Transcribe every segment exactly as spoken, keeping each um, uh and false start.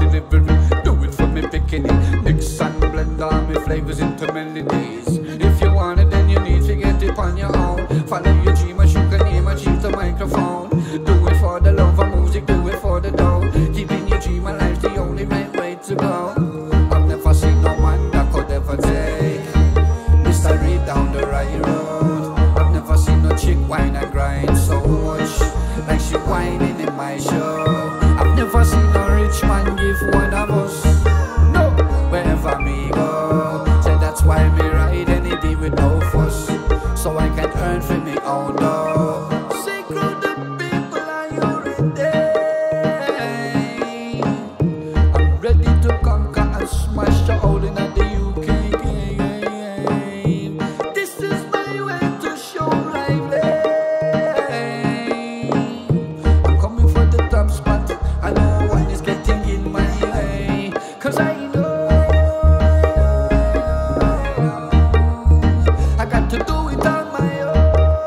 delivery. Do it for me picking it. Mix and blend all me flavors into melodies. If you want it, then you need to get it on your own. Follow your dream, and you can aim, achieve the microphone. Do it for the love of music, do it for the dough. Keeping your dream alive, the only right way to go. I've never seen no man that could ever take mystery down the right road. I've never seen no chick whine and grind so much like she whining in my show. I've never seen no rich man give one of us, no, wherever me go. Say that's why me ride any be with no fuss, so I can earn for me own dough. Say grow the people, are you ready? I'm ready to conquer and smash the hole in the U K game. This is my way to show lively. I'm coming for the top spot, I know one is getting in my way, cause I know I got to do it on my own.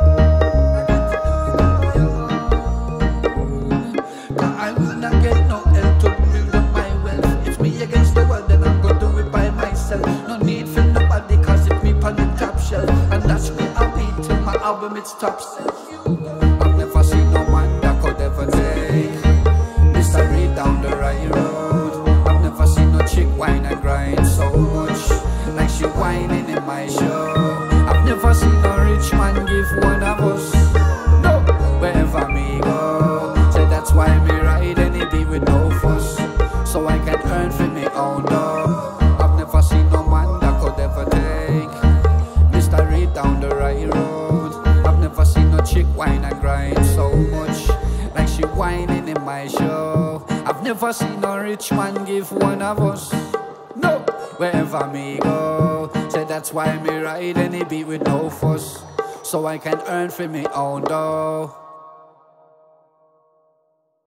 Cause I will not get no help to build up my wealth. It's me against the world, then I'm gonna do it by myself. No need for nobody, cause it's me on the top shelf. And that's me, I'll be till my album it's top shelf. I've never seen no man that could ever take mystery down the right road. I've never seen no chick whine and grind so much like she whining in my show. I've never seen no rich man give one of us, no, wherever me go. Say that's why me ride any be with no fuss, so I can earn for me own dough. I've never seen no man that could ever take mystery down the right road. I've never seen no chick whine and grind so much like she whining in my show. I've never seen no rich man give one of us, no, wherever me go. Say that's why me ride any beat with no fuss, so I can earn for me own dough.